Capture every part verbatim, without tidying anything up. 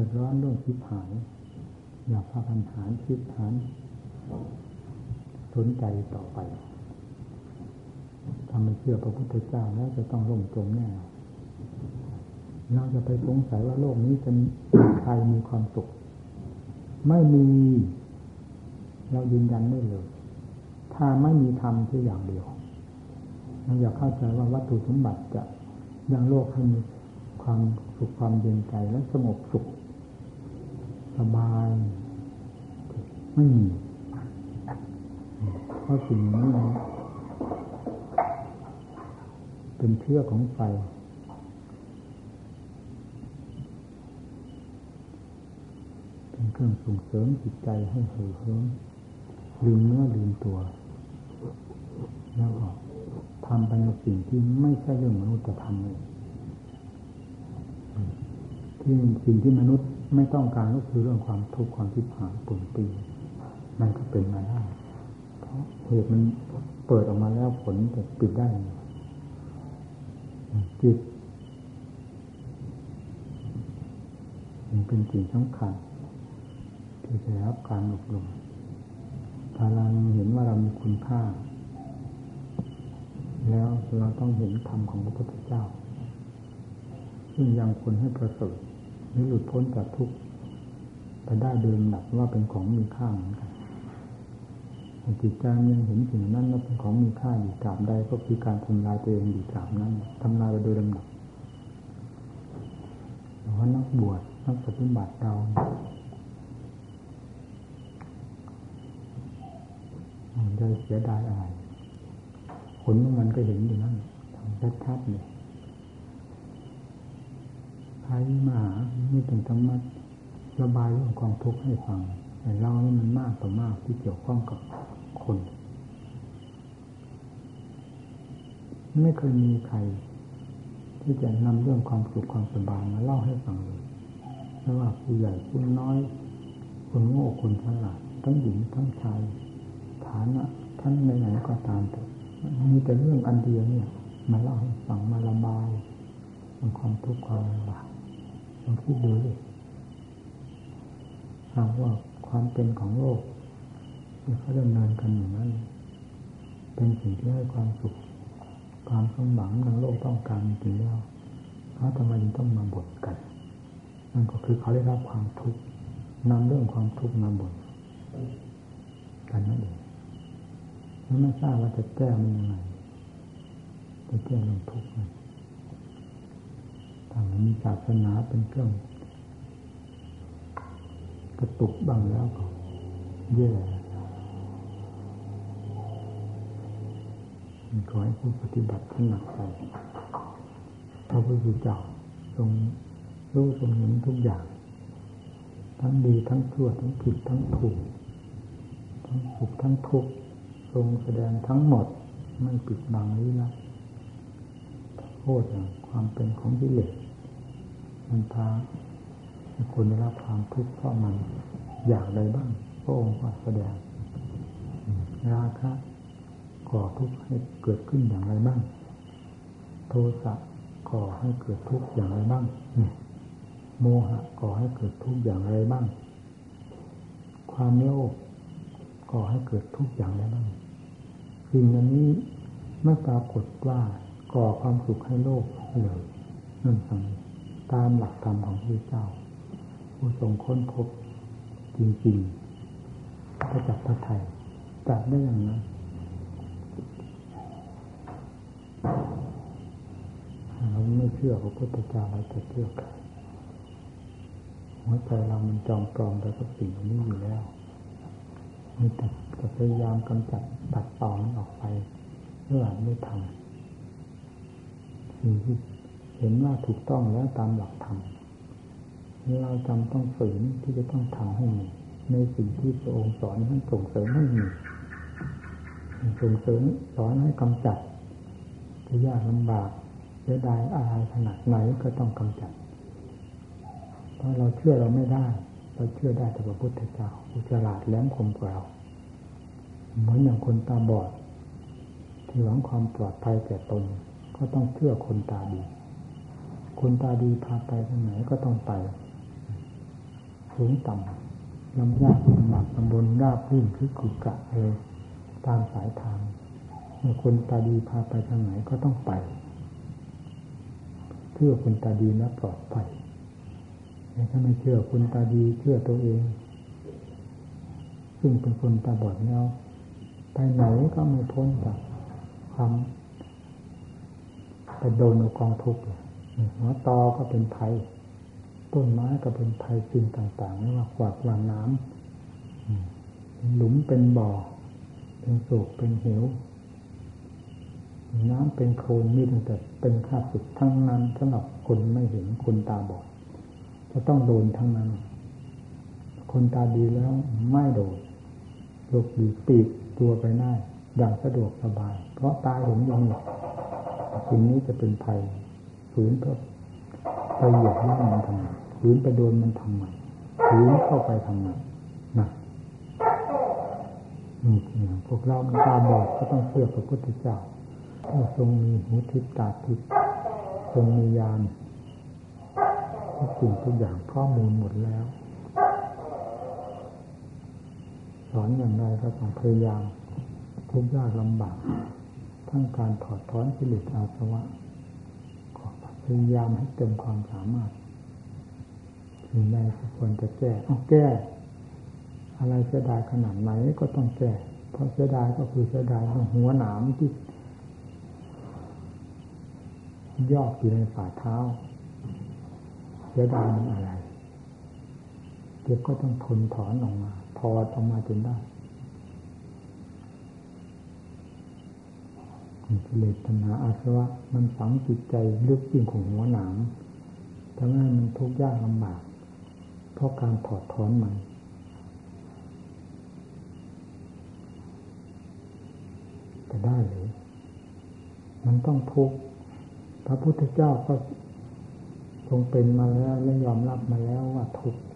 อดร้อนเรื่องชิบหายอย่าพากันหาชิบหายสนใจต่อไปถ้าไม่เชื่อพระพุทธเจ้าแล้วจะต้องล่มจมแน่เราจะไปสงสัยว่าโลกนี้จะมีใครมีความสุขไม่มีเรายืนยันได้เลยถ้าไม่มีธรรมแค่อย่างเดียวเราอย่าเข้าใจว่าวัตถุสมบัติจะยังโลกให้มีความสุขความเย็นใจและสงบสุขสบายไม่มีเพราะสิ่งนี้เป็นเชื้อของไฟเป็นเครื่องส่งเสริมจิตใจให้เห่อเหิมลืมเนื้อลืมตัวแล้วก็ทำไปในสิ่งที่ไม่ใช่เรื่องมนุษย์จะทำเลยที่สิ่งที่มนุษย์ไม่ต้องการก็คือเรื่องความทุกข์ความทิพย์หายปุ่นปีมันก็เป็นมาได้เพราะเหตุมันเปิดออกมาแล้วผลจะปิดได้จิตมันเป็นสิ่งสำคัญที่จะรับการอบรมถ้าเราเห็นว่าเรามีคุณค่าแล้วเราต้องเห็นธรรมของพระพุทธเจ้าซึ่งยังคนให้ประเสริฐหรือหลุดพ้นจากทุกข์ไปได้โดยลำดับว่าเป็นของมีค่าเหมือนกันจิตใจยังเห็นสิ่งนั้นว่าเป็นของมีค่าอยู่ตราบใดก็คือการทำลายตัวเองอยู่ตราบนั้นทำลายไปโดยลำดับเพราะนักบวชนักปฏิบัติเรามันจะเสียดายอะไรผลของมันก็เห็นอยู่นั่นชัดๆเลยใครมาไม่ต้องทำมาระบายเรื่องความทุกข์ให้ฟังแต่เรานี่มันมากต่อมากที่เกี่ยวข้องกับคนไม่เคยมีใครที่จะนำเรื่องความสุขความสบายมาเล่าให้ฟังเลยไม่ว่าผู้ใหญ่ผู้น้อยคนโง่คนฉลาดทั้งหญิงทั้งชายฐานะท่านไหนๆก็ตามแต่มีแต่เรื่องอันเดียวเนี่ยมาเล่าให้ฟังมาระบายความทุกข์ความลำบากลองคิดดูดิหากว่าความเป็นของโลกที่เขาดำเนินกันอย่างนั้นเป็นสิ่งที่ให้ความสุขความสมหวังในโลกต้องการจริงๆแล้วเขาทำไมจึงต้องมาบ่นกันนั่นก็คือเขาได้รับความทุกข์นำเรื่องความทุกข์มาบ่นกันนั่นเองแล้วไม่ทราบว่าจะแก้มันยังไงจะแก้เรื่องทุกข์นั้นถ้ามันมีศาสนาเป็นเครื่องกระตุกบ้างแล้วก็แย่ขอให้ผู้ปฏิบัติท่านหนักใจพระพุทธเจ้าทรงรู้ทรงเห็นทุกอย่างทั้งดีทั้งชั่วทั้งผิดทั้งถูกทั้งสุขทั้งทุกข์ทรงแสดงทั้งหมดไม่ปิดบังลี้ลับโทษความเป็นของกิเลสมันพาให้คนได้รับความทุกข์เพราะมันอย่างใดบ้างพระองค์ก็แสดงราคะก่อทุกข์ให้เกิดขึ้นอย่างไรบ้างโทสะก่อให้เกิดทุกข์อย่างไรบ้างโมหะก่อให้เกิดทุกข์อย่างไรบ้างความโลภก่อให้เกิดทุกข์อย่างไรบ้างสิ่งนี้ไม่ปรากฏว่าก่อความสุขให้โลกเลยนั่นสังตามหลักธรรมของพระเจ้าผู้ทรงค้นพบจริงๆพระจักรพระไทยจัดได้อย่างนั้นเราไม่เชื่อพระพุทธเจ้าเราจะเชื่อใครหัวใจเรามันจองปลอมไปกับสิ่งนี้อยู่แล้วมีแต่จะพยายามกำจัดตัดต่อมันออกไปเพื่อไม่ทำสิ่งที่เห็นว่าถูกต้องแล้วตามหลักธรรมเราจำต้องฝืนที่จะต้องทำให้มีในสิ่งที่พระองค์สอนให้ส่งเสริมให้มีส่งเสริมสอนให้กำจัดจะยากลำบากเสียดายอะไรขนาดไหนก็ต้องกำจัดเพราะเราเชื่อเราไม่ได้เราเชื่อได้แต่พระพุทธเจ้าผู้ฉลาดแหลมคมกว่าเราเหมือนอย่างคนตาบอดที่หวังความปลอดภัยแก่ตนก็ต้องเชื่อคนตาดีคนตาดีพาไปทางไหนก็ต้องไปสูงต่ำลำยากลำบากลำบนราบรื่นคือขุกะอะไรตามสายทางเมื่อคนตาดีพาไปทางไหนก็ต้องไปเชื่อคนตาดีและปลอดภัยถ้าไม่เชื่อคนตาดีเชื่อตัวเองซึ่งเป็นคนตาบอดแล้วไปไหนก็ไม่พ้นจากความไปโดนกองทุกข์หัวตอก็เป็นภัยต้นไม้ก็เป็นภัยสิ่งต่างๆไม่ว่าขวากวางน้ำหลุมเป็นบ่อเป็นโศกเป็นเหวน้ำเป็นโคลนมีตั้งแต่เป็นข้าศึกทั้งนั้นสำหรับคนไม่เห็นคนตาบอดจะต้องโดนทั้งนั้นคนตาดีแล้วไม่โดนหลบหลีกปีกตัวไปได้อย่างสะดวกสบายเพราะตาเห็นอย่างนี้สิ่งนี้จะเป็นภัยฝืนก็ไปเหยียบย่ำมันทำไมฝืนไปโดนมันทำไมฝืนเข้าไปทำไมนะนี่พวกเราตาบอดก็ต้องเชื่อพระพุทธเจ้าผู้ทรงมีหูทิพย์ตาทิพย์ทรงมีญาณทุกสิ่งทุกอย่างข้อมูลหมดแล้วสอนอย่างไรก็ต้องพยายามทุกข์ยากลำบากทั้งการถอดถอนกิเลสอาสวะก็พยายามให้เต็มความสามารถสิ่งใดที่ควรจะแก้ต้องแก้อะไรเสียดายขนาดไหนก็ต้องแก้เพราะเสียดายก็คือเสียดายหัวหนามที่ยอดอยู่ในฝ่าเท้าเสียดายมันอะไรเดี๋ยวก็ต้องทนถอนออกมาถอดออกมาจนได้กิเลสตัณหาอาสวะมันฝังจิตใจลึกยิ่งของหัวหนามทำให้มันทุกข์ยากลำบากเพราะการถอดถอนมันจะได้หรือมันต้องทุกข์พระพุทธเจ้าก็ทรงเป็นมาแล้วและยอมรับมาแล้วว่าทุกข์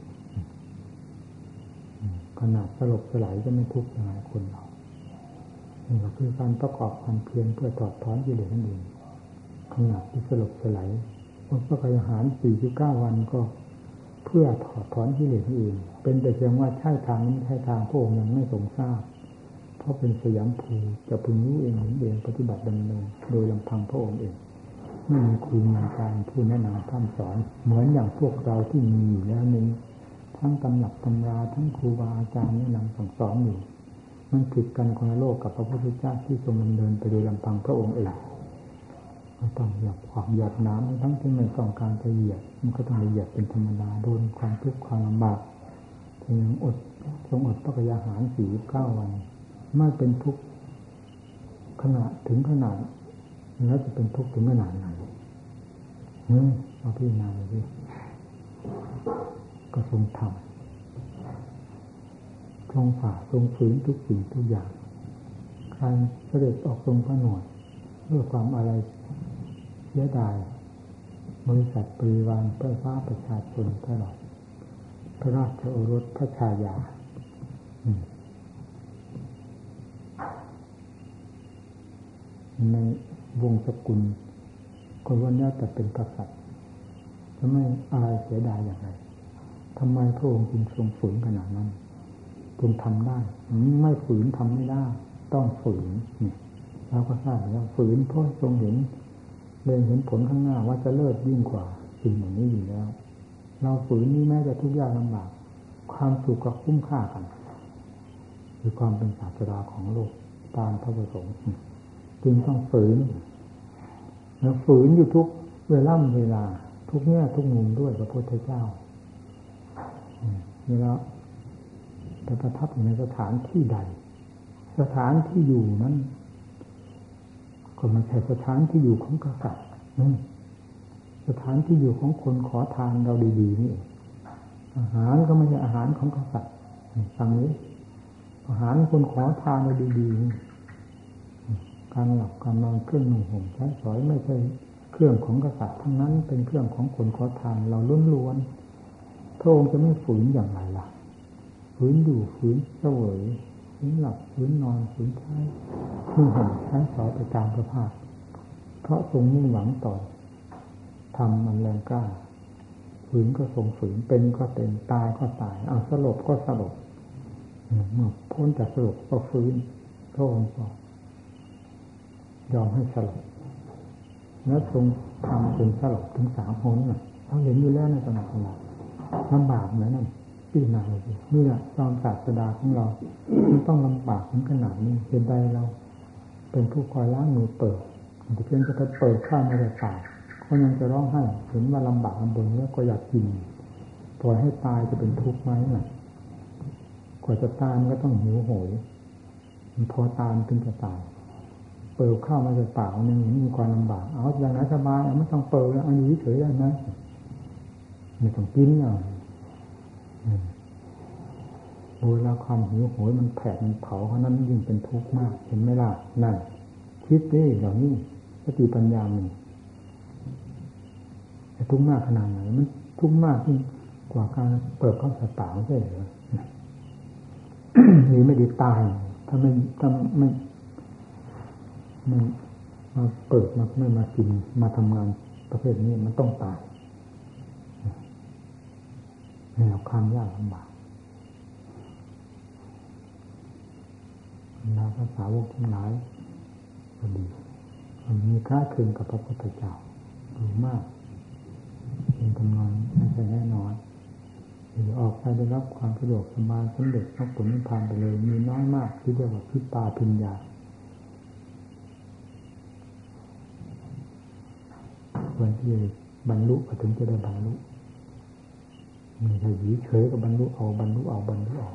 ขนาดสลบสลายจะไม่ทุกข์ยังไงคนเรานี่ก็คือการประกอบความเพียรเพื่อถอดถอนกิเลสนั่นเองขนาดที่สลบสลายพระกายอาหารสี่สิบเก้าวันก็เพื่อถอดถอนกิเลสนั่นเองเป็นแต่เพียงว่าใช่ทางนี้ใช่ทางพระองค์ยังไม่ทรงทราบเพราะเป็นสยามภูจะพึงรู้เองเห็นเองปฏิบัติดำเนินโดยลำพังพระองค์เองไม่มีครูมีอาจารย์ผู้แนะนำท่านสอนเหมือนอย่างพวกเราที่มีอยู่แล้วนี้ทั้งตำหนักตำราทั้งครูบาอาจารย์แนะนำสั่งสอนอยู่มันผิดกันคนละโลกกับพระพุทธเจ้าที่ทรงดำเนินไปโดยลำพังพระองค์เองมันต้องเหยียบความเหยียบน้ำทั้งที่ไม่ต้องการจะเหยียบมันก็ต้องเหยียบเป็นธรรมดาโดนความทุกข์ความลำบากที่ยังอดทรงอดพระกายอาหารสี่สิบเก้าวันไม่เป็นทุกข์ขนาดถึงขนาดแล้วจะเป็นทุกข์ถึงขนาดไหนเฮ้ยเอาพี่นาเลยดิก็ทรงทำทรงฝ่าทรงฝืนทุกสิ่งทุกอย่างใครเสด็จออกทรงพระหนวดเพื่อความอะไรเสียดายบริษัทบริวารเพื่อฟ้าประชาชนตลอดพระราชโอรสพระชายาในวงศกุลคนวันนี้แต่เป็นกษัตริย์จะไม่อะไรเสียดายอย่างไรทำไมพระองค์จึงทรงฝืนขนาดนั้นจึงทำได้ไม่ฝืนทำไม่ได้ต้องฝืนนี่เราก็ทราบแล้วฝืนเพราะทรงเห็นเล็งเห็นผลข้างหน้าว่าจะเลิศยิ่งกว่าสิ่งเหล่านี้อยู่แล้วเราฝืนนี้แม้จะทุกข์ยากลำบากความสุขก็คุ้มค่ากันคือความเป็นศาสดาของโลกตามพระประสงค์จึงต้องฝืนแล้วฝืนอยู่ทุกเวลาเวลาทุกแง่ทุกมุมด้วยพระพุทธเจ้าเวลาไปประทับอยู่ในสถานที่ใดสถานที่อยู่นั้นก็ไม่ใช่สถานที่อยู่ของกษัตริย์สถานที่อยู่ของคนขอทานเราดีๆนี่อาหารก็ไม่ใช่อาหารของกษัตริย์ฟังนี้อาหารคนขอทานเราดีๆการหลับการนอนเครื่องนุ่งห่มใช้สอยไม่ใช่เครื่องของกษัตริย์ทั้งนั้นเป็นเครื่องของคนขอทานเราล้วนๆพระองค์จะไม่ฝืนอย่างไรล่ะฝืนอยู่ฝืนเสวยฝืนหลับฝืนนอนฝืนใช้นุ่งห่มใช้สอยไปตามสภาพเพราะทรงมุ่งหวังต่อทำมันแรงกล้าฝืนก็ทรงฝืนเป็นก็เป็นตายก็ตายเอาสลบก็สลบเมื่อพ้นจากสลบก็ฟื้นพระองค์ก็ยอมให้สลบแล้วทรงทำเป็นสลบถึงสามหนเราเห็นอยู่แล้วในสมัยของเราลำบากเหมือนนั้นปีนาเลยนี่แหละตอนศาสดาของเรามันต้องลำบากถึงขนาดนี้เห็นใดเราเป็นผู้คอยล้างมือเปิดแต่เพียงจะไปเปิดข้าวไม่ได้ปากก็ยังจะร้องไห้เห็นว่าลำบากลำบนแล้วก็อยากกินปล่อยให้ตายจะเป็นทุกข์ไหมน่ะกว่าจะตายมันก็ต้องหิวโหยมันพอตายถึงจะตายเปิดข้าวไม่ได้ปากมันยังมีความลำบากเอาอย่างนั้นสบายไม่ต้องเปิดแล้วเอาอยู่เฉยๆได้ไหมไม่ต้องกินอ่ะเวลาความหิวโหยมันแผดมันเผาเพราะนั้นยิ่งเป็นทุกข์มากเห็นไหมล่ะนั่นคิดดิเหล่านี้สติปัญญามันจะทุกข์มากขนาดไหนมันทุกข์มากยิ่งกว่าการเปิดข้าวใส่ปากใช่เหรอนี่ไม่ดีตายถ้าไม่ถ้าไม่มันมาเปิดมาไม่มากินมาทำงานประเภทนี้มันต้องตายแนวความยากลำบากนาภาษาวกทั้งหลายก็ดีมันมีค่าคืนกับพระพุทธเจ้าดีมากเป็นทำงานไม่ใช่แน่นอนหรือออกไปได้รับความสะดวกสบายสำเร็จมรรคผลนิพพานไปเลยมีน้อยมากที่เรียกว่าพิปาพิญญาวันที่บรรลุก็ถึงจะได้บรรลุมีใครหยีเฉยก็บรรลุเอาบรรลุเอาบรรลุเอา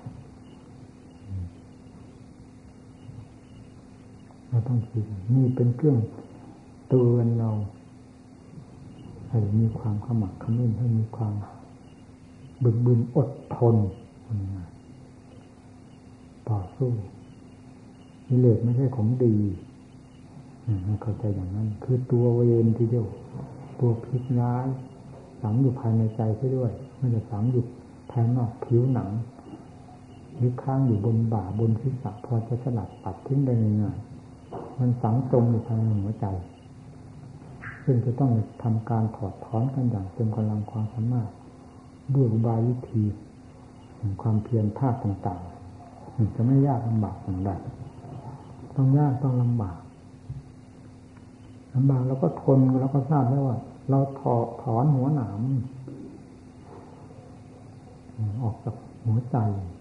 เราต้องคิดนี่เป็นเครื่องเตือนเราให้มีความขมักเขม้นให้มีความบึกบึนอดทนต่อสู้กิเลสไม่ใช่ของดีให้เข้าใจอย่างนั้นคือตัวเวรทีเดียวตัวพิษร้ายฝังอยู่ภายในใจใช่ด้วยไม่ได้ฝังอยู่ภายนอกผิวหนังหรือค้างอยู่บนบ่าบนศีรษะพอจะสลัดปัดทิ้งได้ง่ายๆมันฝังตรงอยู่ภายในหัวใจซึ่งจะต้องทำการถอดถอนกันอย่างเต็มกำลังความสามารถด้วยอุบายวิธีความเพียรภาคต่างๆจะไม่ยากลำบากอย่างใดต้องยากต้องลำบากลำบากแล้วก็ทนแล้วก็ทราบแล้วว่าเราถอดถอนหัวหนามออกจากหัวใจ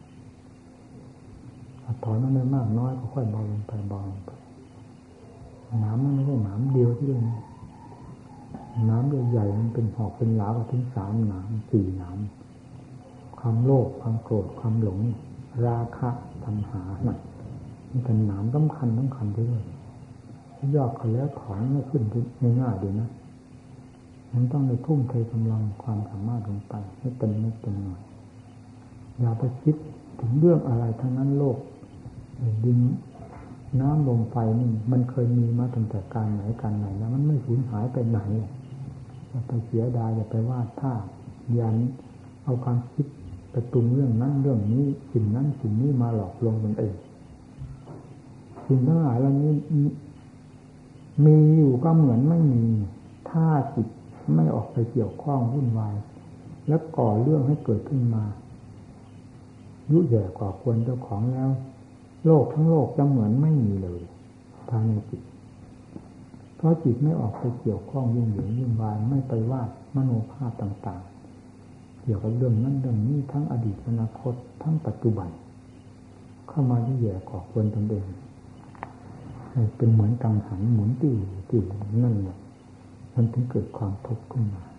ถอนมันไม่มากน้อยก็ค่อยเบาลงไปเบาลงไปหนามมันไม่ใช่หนามเดียวที่ลงน้ำใหญ่ๆมันเป็นหอกเป็นหลาถึงสามหนามสี่หนามความโลภความโกรธความหลงราคะตัณหาหนักมันเป็นหนามสำคัญสำคัญด้วยยอดเขาแล้วถอนไม่ขึ้นง่ายๆเลยนะมันต้องในทุ่มเทกำลังความสามารถลงไปให้เป็นนิดเป็นหน่อยอย่าไปคิดถึงเรื่องอะไรทั้งนั้นโลกดินน้ำลมไฟนี่มันเคยมีมาตั้งแต่การไหนการไหนแล้วมันไม่สูญหายไปไหนอย่าไปเสียดายอย่าไปวาดภาพยันเอาความคิดไปปรุงเรื่องนั้นเรื่องนี้สิ่งนั้นสิ่งนี้มาหลอกลวงตนเองสิ่งทั้งหลายเหล่านี้มีอยู่ก็เหมือนไม่มีถ้าจิตไม่ออกไปเกี่ยวข้องวุ่นวายแล้วก่อเรื่องให้เกิดขึ้นมายุ่ยแย่กว่าควรเจ้าของแล้วโลกทั้งโลกจะเหมือนไม่มีเลยภายในจิตเพราะจิตไม่ออกไปเกี่ยวข้องยุ่งเหยิงวุ่นวายไม่ไปวาดมโนภาพต่างๆเกี่ยวกับเรื่องนั้นเรื่องนี้ทั้งอดีตอนาคตทั้งปัจจุบันเข้ามายุ่ยแย่ก่อควรตนเองเป็นเหมือนกังหันหมุนติ้วติ้วนั่นแหละมันถึงเกิดความทุกข์ขึ้นมา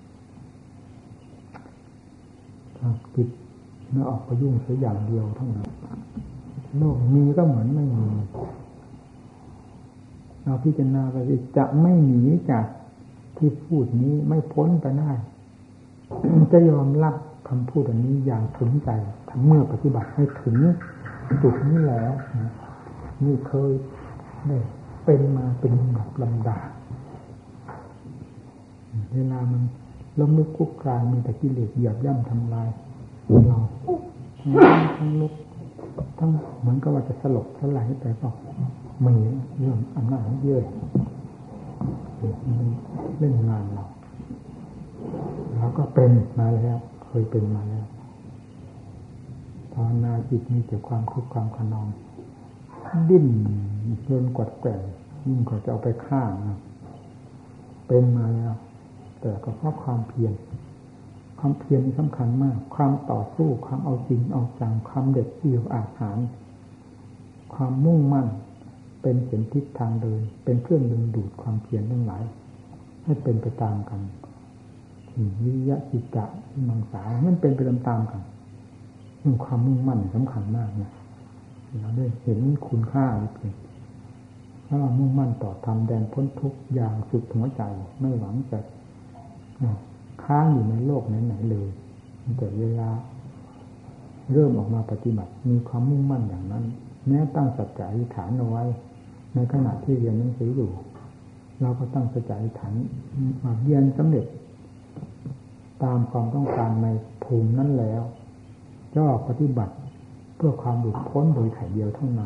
ถ้าจิตไม่ออกไปยุ่งเสียอย่างเดียวเท่านั้นโลกมีก็เหมือนไม่มีเราพิจารณาไปจะไม่หนีจากที่พูดนี้ไม่พ้นไปได้จะยอมรับคำพูดอันนี้อย่างถึงใจทั้งเมื่อปฏิบัติให้ถึงจุดนี้แล้วนี่เคยได้เป็นมาเป็นลำดับลำดาเวลามันล้มลุกคลุกคลานมีแต่กิเลสเหยียบย่ำทำลายเราทั้งลุกทั้งเหมือนกับว่าจะสลบสลายไปก็มีเรื่องอำนาจเยอะเล่นงานเราเราก็เป็นมาแล้วเคยเป็นมาแล้วภาวนาจิตมีแต่ความทุกข์ความขนองดิ้นเดินกวัดแกว่งยิ่งกว่าจะเอาไปฆ่านะเป็นมาแล้วแต่ก็เพราะความเพียรความเพียรนี่สำคัญมากความต่อสู้ความเอาจริงเอาจังความเด็ดเดี่ยวอาถรรพ์ความมุ่งมั่นเป็นเข็มทิศทางเดินเป็นเครื่องดึงดูดความเพียรทั้งหลายให้เป็นไปตามกันวิริยะจิตตะมังสามันเป็นไปตามๆกันเรื่องความมุ่งมั่นสำคัญมากนะเราได้เห็นคุณค่าหรือเปล่าถ้าเรามุ่งมั่นต่อธรรมแดนพ้นทุกอย่างสุดหัวใจไม่หวังจะค้างอยู่ในโลกไหนๆเลยแต่เวลาเริ่มออกมาปฏิบัติมีความมุ่งมั่นอย่างนั้นแม้ตั้งสัจจะอธิษฐานเอาไว้ในขณะที่เรียนหนังสืออยู่เราก็ตั้งสัจจะอธิษฐานมาเรียนสำเร็จตามความต้องการในภูมินั้นแล้วจะออกปฏิบัติเพื่อความหลุดพ้นโดยถ่ายเดียวเท่านั้น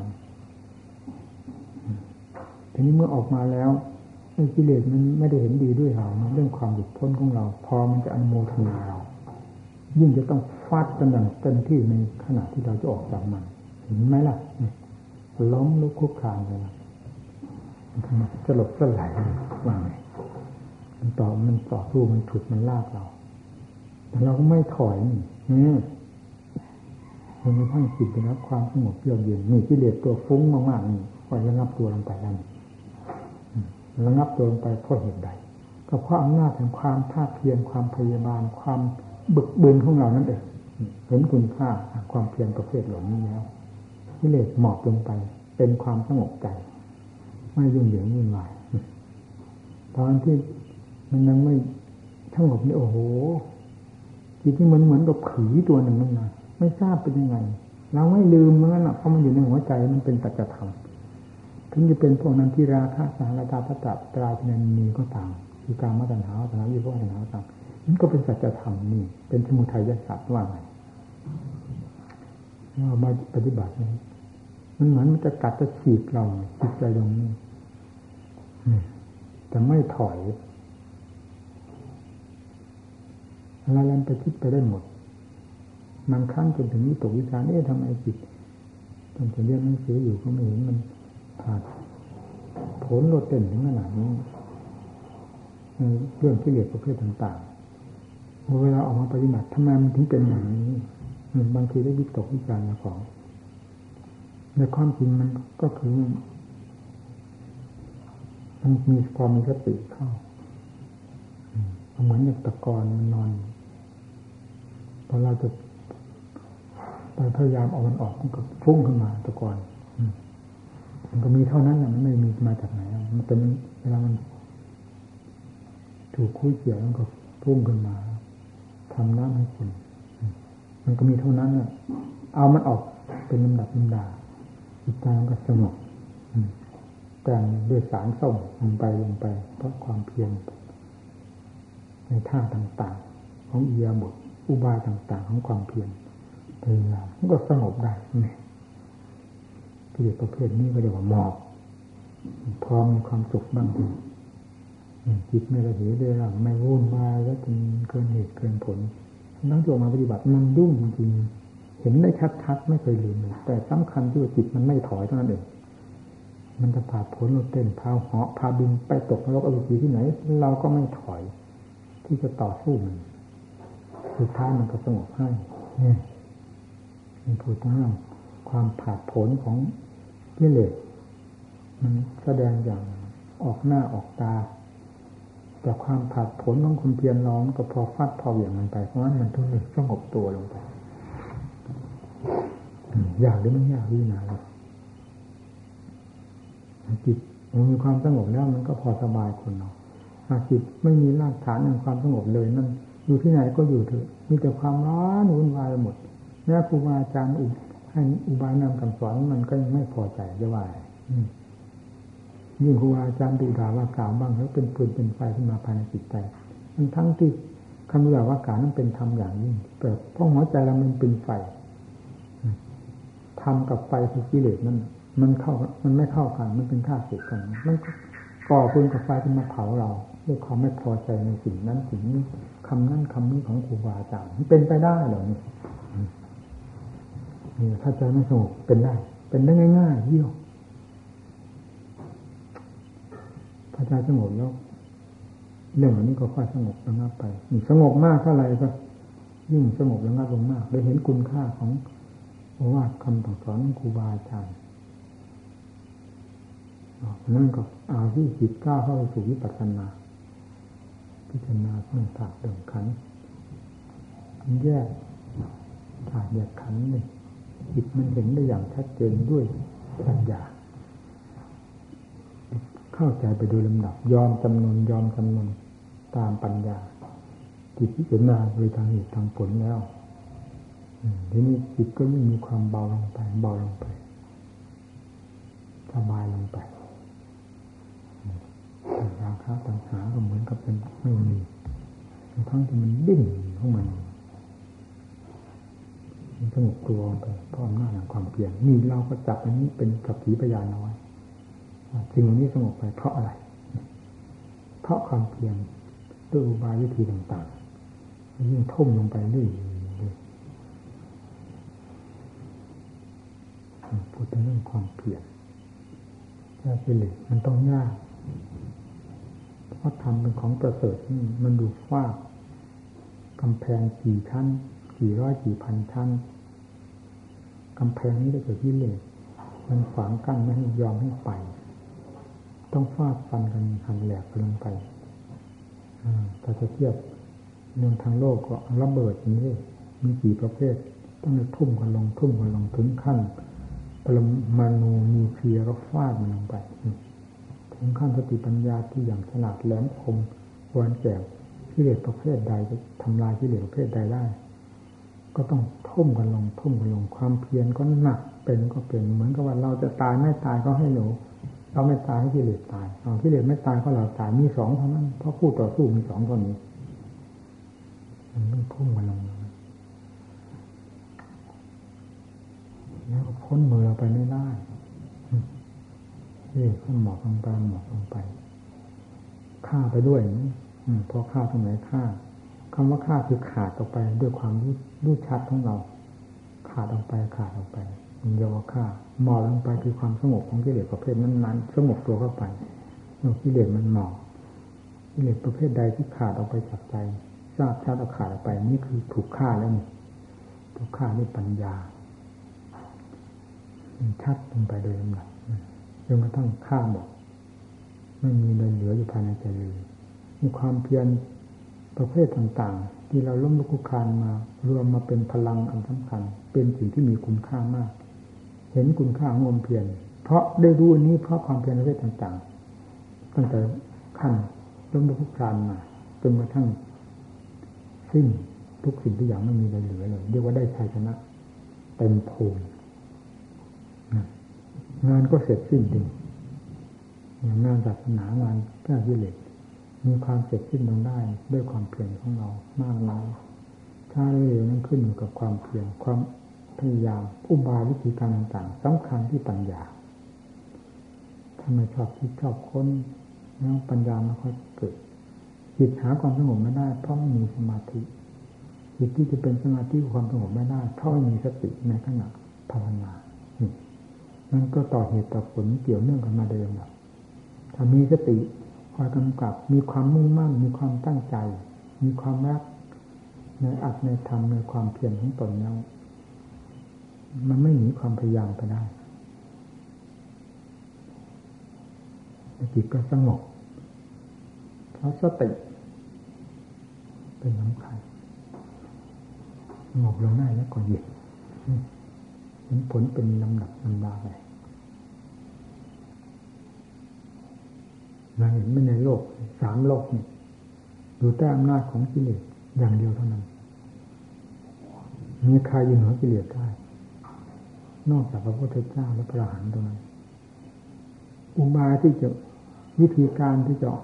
ทีนี้เมื่อออกมาแล้วกิเลสมันไม่ได้เห็นดีด้วยเราเรื่องความหลุดพ้นของเราพอมันจะอนุโมทนาเรายิ่งจะต้องฟาดกันอย่างเต็มที่ในขณะที่เราจะออกจากมันเห็นไหมล่ะล้มลุกคุกคานเลยมันสลบสลายว่าไงมันต่อมันต่อสู้มันฉุดมันลากเราแต่เราก็ไม่ถอยนี่มันมีทั้งจิตได้รับความสงบเยือกเย็นนี่กิเลสตัวฟุ้งมากๆนี่คอยระงับตัวลงไปแล้วระงับตัวลงไปเพราะเหตุใดก็เพราะอำนาจแห่งความภาคเพียรความพยาบาลความบึกบึนของเรานั่นเองเห็นคุณค่าความเพียรประเภทเหล่านี้แล้วกิเลสหมอบลงไปเป็นความสงบใจไม่ยุ่งเหยิงวุ่นวายตอนที่มันยังไม่สงบนี่โอ้โหจิตที่มันเหมือนกับผีตัวหนึ่งนั่นนะไม่ทราบเป็นยังไงเราไม่ลืมมันนะเพราะมันอยู่ในหัวใจมันเป็นปัจจธรรมถึงจะเป็นพวกนั้นที่ราคะสารตาพัตตตราชนีมีก็ตามคือการมาตัณหาตัณหาวิภวตัณหาต่างมันก็เป็นสัจธรรมนี่เป็นสมุทัยสัจว่าไงเรามาปฏิบัตินี้มันเหมือนมันจะกัดจะฉีกเราจิตใจตรงนี้แต่ไม่ถอยอะไรแล้วไปคิดไปได้หมดมันครั้งจนถึงนี้ตกวิชาเอ๊ะทำไมจิตตอนจะเรียนหนังสืออยู่ก็ไม่เห็นมันผ่านผลโลดเต้นถึงขนาดนี้เรื่องกิเลสประเภทต่างๆเวลาออกมาปฏิบัติทำไมมันถึงเป็นอย่างนี้บางทีได้วิตกวิจารณ์ของในความจริงมันก็คือมันมีความมีสติเข้าเหมือนอย่างตะกอนมันนอนพอเราจะไปพยายามเอามันออกมันก็พุ่งขึ้นมาตะกอนมันก็มีเท่านั้นแหละมันไม่มีมาจากไหนมันเป็นเวลามันถูกคุ้ยเกี่ยวมันก็พุ่งขึ้นมาทำน้ำให้คุณมันก็มีเท่านั้นแหละเอามันออกเป็นลำดับลำดาจิตใจมันก็สงบแต่งด้วยสารส้มลงไปลงไปเพราะความเพียรในท่าต่างๆของอิริยาบถอุบายต่างๆของความเพียรพยายามมันก็สงบได้นี่กิเลสประเภทนี้ก็เรียกว่าหมอบพร้อมมีความสุขบ้างดีจิตไม่ระเหยเลยหรอกไม่วุ่นวายแล้วจนเกินเหตุเกินผลทั้งตัวมาปฏิบัติมันยุ่งจริงๆเห็นได้ชัดๆไม่เคยลืมเลยแต่สำคัญที่ว่าจิตมันไม่ถอยเท่านั้นเองมันจะผ่าผลเราเต้นพาเหาะพาบินไปตกนรกอรูปีที่ไหนเราก็ไม่ถอยที่จะต่อสู้มันสุดท้ายมันก็สงบให้นี่มันพูดถึงเรื่องความผ่าผลของกิเลสมันแสดงอย่างออกหน้าออกตาแต่ความผ่าผลของคุณเพียรร้องก็พอฟาดพออย่างมันไปเพราะว่ามันทุนสงบตัวลงไปยากหรือไม่ยากวินาทีจิตมันมีความสงบแล้วมันก็พอสบายคนเนาะหากจิตไม่มีรากฐานแห่งความสงบเลยนั่นอยู่ที่ไหนก็อยู่เถอะมีแต่ความร้อนวุ่นวายหมดแม้ครูบาอาจารย์อุให้อุบายนำคำสอนมันก็ยังไม่พอใจจะว่ายิ่งครูบาอาจารย์ดูด่าว่ากล่าวบ้างแล้วเป็นปืนเป็นไฟขึ้นมาภายในจิตใจมันทั้งที่คำด่าว่ากล่าวนั้นเป็นธรรมอย่างยิ่งแต่เพราะหัวใจเรามันเป็นไฟธรรมกับไฟคือกิเลสนั่นมันเข้ามันไม่เข้ากันมันเป็นข้าศึกกันมันก่อฟืนกับไฟขึ้นมาเผาเราด้วยความไม่พอใจในสิ่งนั้นสิ่งนี้คำนั้นคำนี้ของครูบาอาจารย์มันเป็นไปได้เหรอนี่นี่ถ้าใจไม่สงบเป็นได้เป็นได้ง่ายๆเยี่ยวพอใจสงบแล้วเรื่องเหล่านี้ก็ค่อยสงบระงับไปสงบมากเท่าไหร่ก็ยิ่งสงบระงับลงมากได้เห็นคุณค่าของโอวาทคำสอนของครูบาอาจารย์นั่นก็อาวิจิตก้าวเข้าไปสู่วิปัสสนาพิจารณาเรื่องธาตุเรื่องขันธ์แยกธาตุแยกขันธ์นี่จิตมันเห็นได้อย่างชัดเจนด้วยปัญญาเข้าใจไปโดยลำดับยอมจำนนยอมจำนนตามปัญญาจิตพิจารณาโดยทางเหตุทางผลแล้วทีนี้จิตก็ยิ่งมีความเบาลงไปเบาลงไปสบายลงไปราคะตัณหาก็เหมือนกับเป็นไม่มีทั้งที่มันดิ้นของมันมันสงบตัวไปเพราะอำนาจแห่งความเพียรนี่เราก็จับอันนี้เป็นกับผีพยานน้อยสิ่งเหล่านี้สงบไปเพราะอะไรเพราะความเพียรด้วยอุบายวิธีต่างๆยิ่งทุ่มลงไปเรื่อยๆพูดถึงเรื่องความเพียรแก้กิเลสมันต้องยากเพราะทำเป็นของประเสริฐมันดูฟ้ากำแพงกี่ชั้นกี่ร้อยกี่พันชั้นกำแพงนี้ได้เกิดกิเลสมันขวางกั้นไม่ให้ยอมให้ไปต้องฟาดฟันกันหันแหลกไปลงไปถ้าจะเทียบเรื่องทางโลกก็ระเบิดนี้มีกี่ประเภทต้องทุ่มกันลงทุ่มกันลงถึงขั้นปรมาณูนิวเคลียร์ก็ฟาดมันลงไปถึงขั้นสติปัญญาที่อย่างฉลาดแหลมคมควรแก่กิเลสประเภทใดจะทำลายกิเลสประเภทใดได้ก็ต้องทุ่มกันลงทุ่มกันลงความเพียรก็หนักเป็นก็เป็นเหมือนกับว่าเราจะตายไม่ตายก็ให้หนูเราไม่ตายให้กิเลสตายเอากิเลสไม่ตายก็เราตายมีสองเท่านั้นเพราะคู่ต่อสู้มีสองเท่านี้มันต้องทุ่มกันลงแล้วก็พ้นมือเราไปไม่ได้นี่ก็หมอบลงไปหมอบลงไปฆ่าไปด้วยพอฆ่าตรงไหนฆ่าคำว่าฆ่าคือขาดออกไปด้วยความรู้รู้ชัดของเราขาดออกไปขาดออกไปมันเรียกว่าฆ่าหมอบลงไปคือความสงบของกิเลสประเภทนั้นๆสงบตัวเข้าไปเมื่อกิเลสมันหมอบกิเลสประเภทใดที่ขาดออกไปจากใจทราบชัดเอาขาดออกไปนี่คือถูกฆ่าแล้วนี่ถูกฆ่าด้วยปัญญาชัดลงไปโดยลำดับจนกระทั่งฆ่าหมดไม่มีอะไรเหลืออยู่ภายในใจเลยมีความเพียรประเภทต่างๆที่เราล้มลุกคลุกคลานมารวมมาเป็นพลังอันสำคัญเป็นสิ่งที่มีคุณค่ามากเห็นคุณค่าของความเพียรเพราะได้รู้อันนี้เพราะความเพียรประเภทต่างๆตั้งแต่ขั้นล้มลุกคลุกคลานมาจนกระทั่งสิ้นทุกสิ่งทุกอย่างไม่มีอะไรเหลือเลยเรียกว่าได้ชัยชนะเต็มภูมิงานก็เสร็จสิ้นดีงานศาสนางานแก้กิเลสมีความเสร็จสิ้นลงได้ด้วยความเพียรของเรามากน้อยถ้าเร็วนั้นขึ้นอยู่กับความเพียรความพยายามอุบายวิธีการต่างๆสำคัญที่ปัญญาถ้าไม่ชอบที่ชอบค้นแล้วปัญญาไม่ค่อยเกิดจิตหาความสงบไม่ได้เพราะไม่มีสมาธิจิตที่จะเป็นสมาธิความสงบไม่ได้เพราะไม่มีสติในขณะภาวนานั่นก็ต่อเหตุต่อผลเกี่ยวเนื่องกันมาเดิมแบบถ้ามีสติคอยกำกับมีความมุ่งมั่นมีความตั้งใจมีความรักในอัตในธรรมในความเพียรของตนแล้วมันไม่หนีความพยายามไปได้จิตก็สงบเพราะสติเป็นสำคัญสงบลงได้แล้วก็เย็นเห็นผลเป็นลำดับลำดาไปเราเห็นไม่ในโลกสามโลกนี่อยู่ใต้อำนาจของกิเลสอย่างเดียวเท่านั้นมีใครอยู่เหนือกิเลสได้นอกจากพระพุทธเจ้าและพระอรหันต์เท่านั้นอุบายที่จะวิธีการที่จะ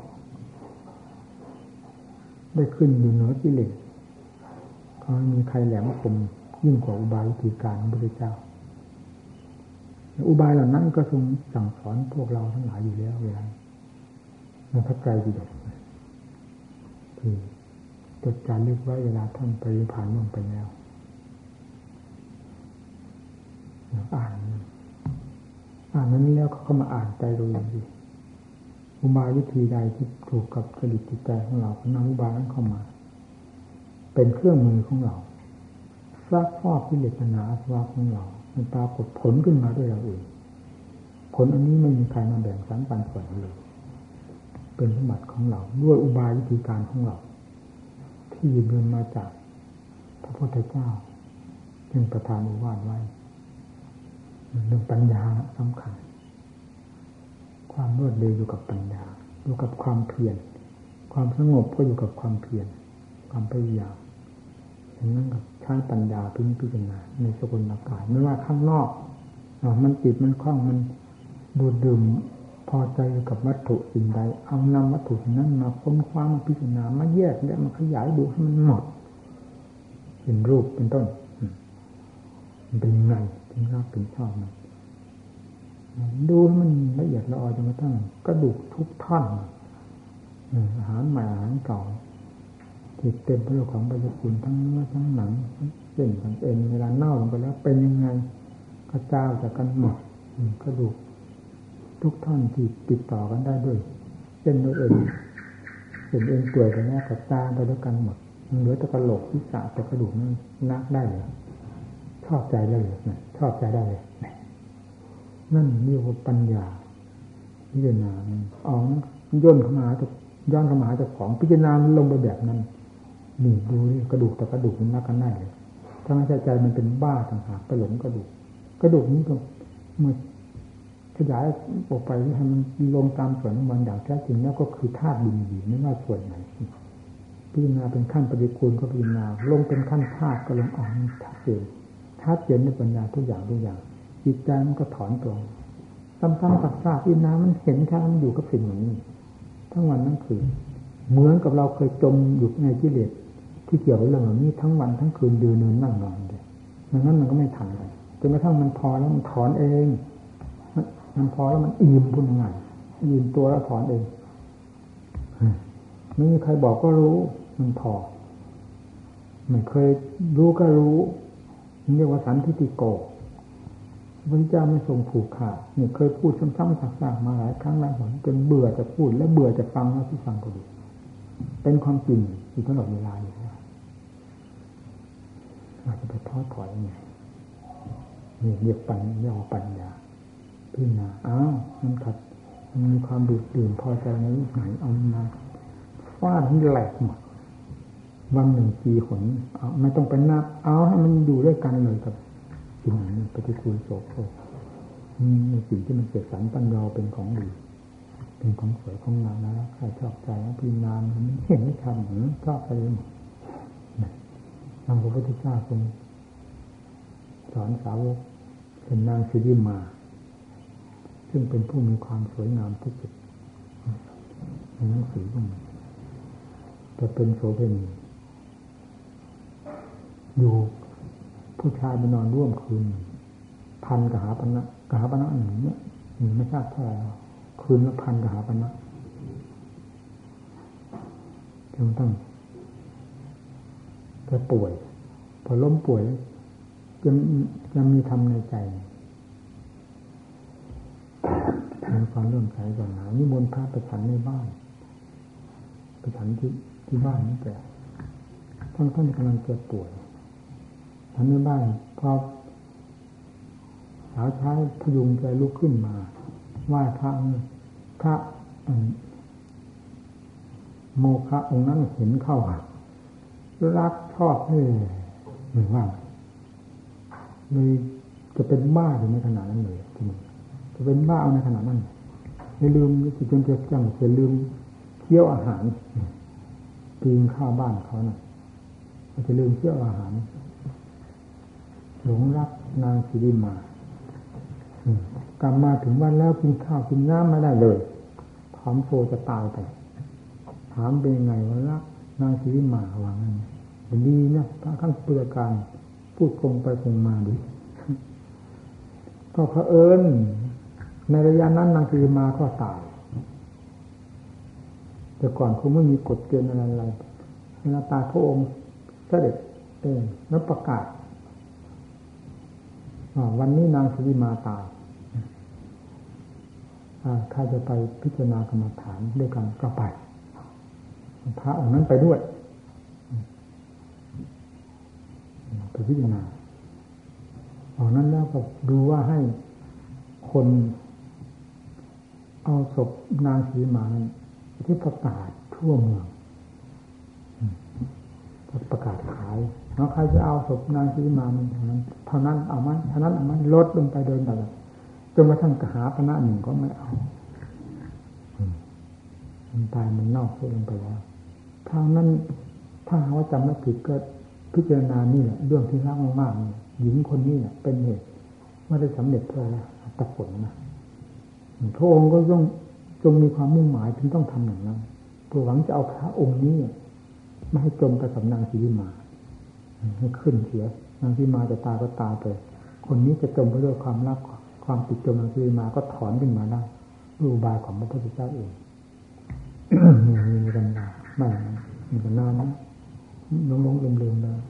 ได้ขึ้นอยู่เหนือกิเลสก็มีใครแหลมคมยิ่งกว่าอุบายวิธีการของพระพุทธเจ้าอุบายเหล่านั้นก็ทรงสั่งสอนพวกเราทั้งหลายอยู่แล้วเวลาในพระไตรปิฎกคือจดจารึกไว้เวลาท่านไปผ่านลงไปแล้วอ่านอ่านนั้นแล้วเขาก็มาอ่านใจเราอย่างดีอุบายวิธีใดที่ถูกกับจริตจิตใจของเรานำอุบายนั้นเข้ามาเป็นเครื่องมือของเราซักฟอกกิเลสตัณหาอาสวะของเรามันปรากฏผลขึ้นมาด้วยเราเองผลอันนี้ไม่มีใครมาแบ่งสรรปันส่วนเลยเป็นสมบัติของเราด้วยอุบายวิธีการของเราที่ยืมเงินมาจากพระพุทธเจ้าจึงประทานอุบายไว้เรื่องปัญญาสำคัญความรวดเร็วอยู่กับปัญญาอยู่กับความเพียรความสงบก็อยู่กับความเพียรความพยายามอย่างนั้นกับใช้ปัญญาพิจารณาในสกุลกายไม่ว่าข้างนอกมันจิตมันคล่องมันดูดดื่มพอใจกับวัตถุสิ่งใดเอานำวัตถุนั้นมาค้นคว้ามาพิจารณามาแยกและมาขยายดูให้มันหมดเป็นรูปเป็นต้นมันเป็นยังไงถึงรักถึงชอบมันดูให้มันละเอียดละออจนกระทั่งกระดูกทุกท่อนอาหารใหม่อาหารเก่าที่เต็มไปด้วยของบริกุลทั้งเนื้อทั้งหนังเส้นทั้งเอ็นเวลาเน่าลงไปแล้วเป็นยังไงกระจายจากกันหมดกระดูกทุกท่อนที่ติดต่อกันได้ด้วยเส้นด้วยเอ็นเส้นเอ็นเปื่อยไปแล้วกระจายไปด้วยกันหมดเหลือแต่กระโหลกศีรษะแต่กระดูกนั้นนักได้เลยชอบใจได้เลยนะชอบใจได้เลยนั่นเรียกว่าปัญญาพิจารณาอ๋อย่นเข้ามาจะย้อนเข้ามาจะของพิจารณาลงไปแบบนั้นนี่ดูนี่กระดูกแต่กระดูกมันนักกันได้เลยถ้าไม่ใช่ใจมันเป็นบ้าต่างหากไปหลงกระดูกกระดูกนี้ก็เมื่อขยายออกไปให้มันลงตามส่วนของมันอย่างแท้จริงแล้วก็คือธาตุดินดีไม่ว่าส่วนไหนพิจารณาเป็นขั้นปฏิกูลก็พิจารณาลงเป็นขั้นธาตุก็ลงอ่อนชัดเจนชัดเจนในปัญญาทุกอย่างทุกอย่างจิตใจมันก็ถอนตัวซ้ำๆซากๆพิจารณามันเห็นชัดมันอยู่กับสิ่งอย่างนี้ทั้งวันทั้งคืนเหมือนกับเราเคยจมอยู่ในกิเลสที่เกี่ยวกับเรื่องเหล่านี้ทั้งวันทั้งคืนเดินเนินนั่งนอนเลยดังนั้นมันก็ไม่ทันเลยจนกระทั่งมันพอแล้วมันถอนเองมันมันพอแล้วมันอิ่มพูดง่ายอิ่มตัวแล้วถอนเองไม่มีใครบอกก็รู้มันพอไม่เคยรู้ก็รู้เรียกว่าสันทิฏฐิโกพระเจ้าไม่ทรงผูกขาดเนี่ยเคยพูดซ้ำๆซักๆมาหลายครั้งหลายหนจนเบื่อจะพูดและเบื่อจะฟังแล้วที่ฟังก็ดีเป็นความจริงอยู่ตลอดเวลาอยู่แล้วเราจะไปท้อถอยไงนี่เรียกปัญญาปัญญาพิจารณาอ้าวมันขัดมันมีความดูดดื่มพอใจในรูปไหนเอามาฟาดให้แหลกหมดวันหนึ่งปีหนเอาไม่ต้องไปนับเอาให้มันอยู่ด้วยกันเลยกับสิ่งนี้ปฏิกูลโสโครกมีสิ่งที่มันเกิดสรรตั้งเราเป็นของดีเป็นของสวยของงามนะใครชอบใจแล้วพิจารณามันเห็นไม่ทำหรือชอบอะไรหมดทางพระพุทธเจ้าทรงสอนสาวกเป็นนางสิริมาซึ่งเป็นผู้มีความสวยงามที่สุดในหนังสือของมันจะเป็นโสเภณีอยู่ผู้ชายไปนอนร่วมคืนพันกหาปณะกหาปณะหนึ่งเนี่ยไม่ทราบเท่าไหร่คืนละพันกหาปณะจนต้องจะป่วยพอล้มป่วยยังยังมีทำในใจมีความเริ่มใสก่อนหนานิมนต์พระไปฉันในบ้านไปฉันที่ที่บ้านนี่แต่ท่านท่านกำลังเจ็บป่วยฉันในบ้านพอสาวใช้พยุงใจลุกขึ้นมาไหว้พระพระโมฆะองค์นั้นเห็นเข้ารักชอบเลยเหมือนว่าเลยจะเป็นบ้าอยู่ในขณะนั้นเลยทีนี้จะเป็นบ้าเอาในขณะนั้นไม่ลืมจิตจนจะจังจะลืมเคี้ยวอาหารปีนข้าวบ้านเขาน่ะก็จะลืมเคี้ยวอาหารหลงรักนางสิริมากลับมาถึงวันแล้วกินข้าวกินน้ำไม่ได้เลยผอมโซจะตายไปถามเป็นยังไงว่ารักนางสิริมาว่างั้นดีนะพระขั้นเปลือกการพูดคงไปคงมาดิก็เผอิญในระยะนั้นนางสิริมาก็ตายแต่ก่อนคงไม่มีกฎเกณฑ์อะไรเวลาตายพระองค์เสด็จเองแล้วประกาศวันนี้นางสุริมาตายใครจะไปพิจารณากรรมฐานด้วยกันก็ไปพระองค์นั้นไปด้วยไปพิจารณาเอานั้นแล้วก็ดูว่าให้คนเอาศพนางสีมาที่ประกาศทั่วเมืองประกาศขายแล้วใครจะเอาศพนางสีมามันเท่านั้นเท่านั้นเอามันเท่านั้นเอามันลดลงไปเดินแต่ละจนกระทั่งกหาปณะหนึ่งก็ไม่เอามันตายมันนอกเสียลงไปแล้วทางนั้นถ้าหาว่าจำไม่ผิดก็พิจารณานี่แหละเรื่องที่รักมากๆหญิงคนนี้เนี่ยเป็นเหตุไม่ได้สำเร็จเพื่อตะผลนะพระองค์ก็ต้องจงมีความมุ่งหมายจึงต้องทำอย่างนั้นเพื่อหวังจะเอาพระองค์นี้ไม่ให้จมกับสำนางสีมาให้ขึ้นเสียนางสีมาจะตายก็ตายไปคนนี้จะจมไปด้วยความรักความติดจมนางสีมาก็ถอนขึ้นมาได้รูปบายของพระพุทธเจ้าเองมีมีกันมาไม่มีกันนานนะลงลงลืมๆเลย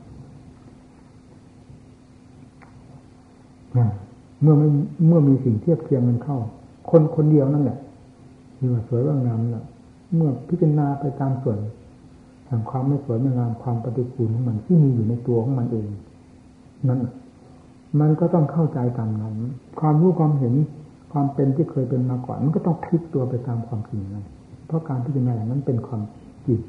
เมื่อไม่เมื่อมีสิ่งเทียบเคียงกันเข้าคนคนเดียวนั่นแหละที่ว่าสวยว่างามน่ะเมื่อพิจารณาไปตามส่วนแห่งความไม่สวยไม่งามความปฏิกูลของมันที่มีอยู่ในตัวของมันเองนั่นมันก็ต้องเข้าใจตามนั้นความรู้ความเห็นความเป็นที่เคยเป็นมาก่อนมันก็ต้องพลิกตัวไปตามความจริงนั้นเพราะการพิจารณาอย่างนั้นเป็นความจริง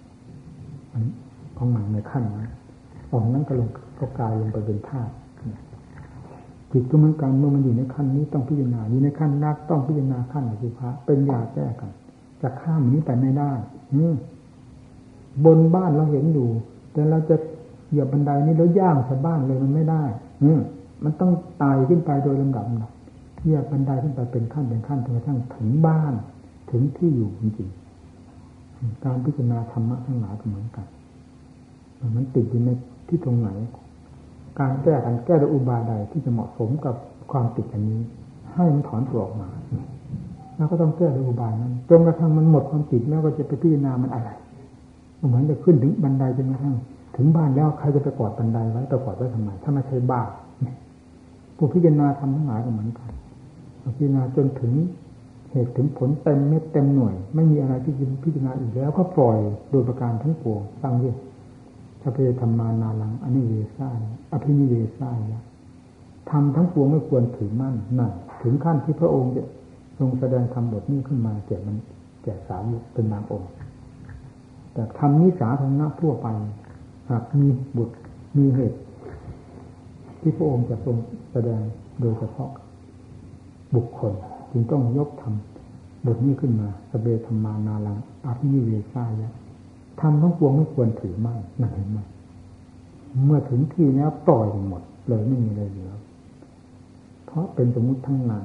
ของมันในขั้นนั้นออกนั้นก็ลงก็กลายลงไปเป็นธาตุจิตก็เหมือนกันเมื่อมันอยู่ในขั้นนี้ต้องพิจารณาอยู่ในขั้นนักต้องพิจารณาขั้นอสุภะเป็นยาแก้กันจะข้ามนี้ไปไม่ได้บนบ้านเราเห็นอยู่แต่เราจะเหยียบบันไดนี้แล้วย่างใส่บ้านเลยมันไม่ได้มันต้องไต่ขึ้นไปโดยลำดับเหยียบบันไดขึ้นไปเป็นขั้นเป็นขั้นจนกระทั่งถึงบ้านถึงที่อยู่จริงๆการพิจารณาธรรมะทั้งหลายก็เหมือนกันมันติดอยู่ในที่ตรงไหนการแก้กันแก้โดยอุบายใดที่จะเหมาะสมกับความติดอันนี้ให้มันถอนตัวออกมาแล้วก็ต้องแก้โดยอุบายนั้นจนกระทั่งมันหมดความติดแล้วก็จะไปพิจารณามันอะไรเหมือนจะขึ้นถึงบันไดจนกระทั่งถึงบ้านแล้วใครจะไปกอดบันไดไว้ไปกอดไว้ทำไมถ้าไม่ใช่บ้าผู้พิจารณาทำทั้งหลายก็เหมือนกันพิจารณาจนถึงเหตุถึงผลเต็มเม็ดเต็มหน่วยไม่มีอะไรที่จะพิจารณาอีกแล้วก็ปล่อยโดยประการทั้งปวงตั้งเยชาเพธรรมานาลังอนิเวสายอภินิเวสายทำทั้งปวงไม่ควรถือมั่นนั่นถึงขั้นที่พระองค์จะทรงแสดงธรรมบทนี้ขึ้นมาแก่มันแก่สาวกเป็นบางองค์แต่ธรรมนี้สาธารณะทั่วไปหากมีบุตรมีเหตุที่พระองค์จะทรงแสดงโดยเฉพาะบุคคลจึงต้องยกธรรมบทนี้ขึ้นมาสเบธรรมานาลังอภินิเวสายทำทั้งปวงไม่ควรถือมั่นนั่นเห็นไหมเมื่อถึงที่แล้วปล่อยหมดเลยไม่มีอะไรเหลือเพราะเป็นสมมุติทั้งนั้น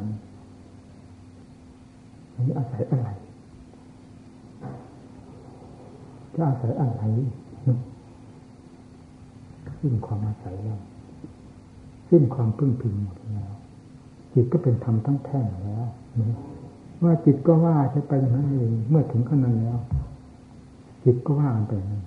นี่อาศัยอะไรจะอาศัยอะไรสิ้นความอาศัยแล้วสิ้นความพึ่งพิงหมดแล้วจิตก็เป็นธรรมทั้งแท่งแล้วว่าจิตก็ว่าใช่ไปอย่างนั้นเองเมื่อถึงขนาดนั้นแล้วจิตก็ว่าไปนั่น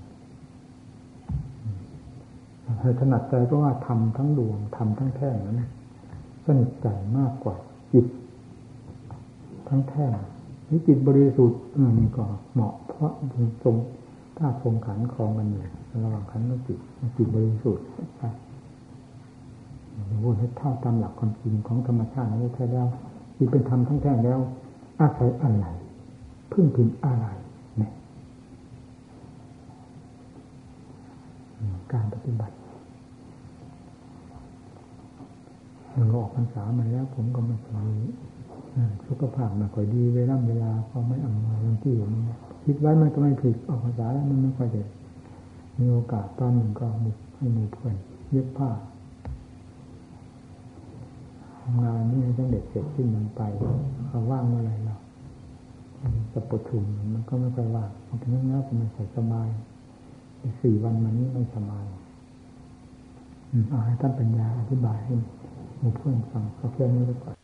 ให้ถนัดใจก็ว่าทำทั้งดวงทำทั้งแท่งนั้นสนิทใจมากกว่าจิตทั้งแท่งนี่จิตบริสุทธิ์นี่ก็เหมาะเพราะทรงถ้าทรงขันครองกันอยู่ระหว่างขันกับจิตจิตบริสุทธิ์ใช่พูดให้เท่าตามหลักความจริงของธรรมชาตินี้แท้แล้วจิตเป็นธรรมทั้งแท่งแล้วอาศัยอะไรพึ่งพิงอะไรเนี่ยการปฏิบัติมันออกพรรษามาแล้วผมก็ไม่ค่อยสุขภาพไม่ค่อยดีเวลาเวลาก็ไม่อำนวยอย่างที่อยู่นี่คิดไว้มันก็ไม่ผิดออกพรรษาแล้วมันไม่ค่อยจะมีโอกาสตอนหนึ่งก็บุกให้หมู่เพื่อนเย็บผ้างานนี้ให้ต้องเด็ดเสร็จสิ้นมันไปเขาว่างเมื่อไรเราจะประชุมมันก็ไม่ค่อยว่างบางทีนั่งแล้วก็ไม่ค่อยสบายสี่วันมันนี้ไม่สบายเอาให้ท่านปัญญาอธิบายให้หมู่เพื่อนฟังเขาเพื่อนนี้ไว้ก่อน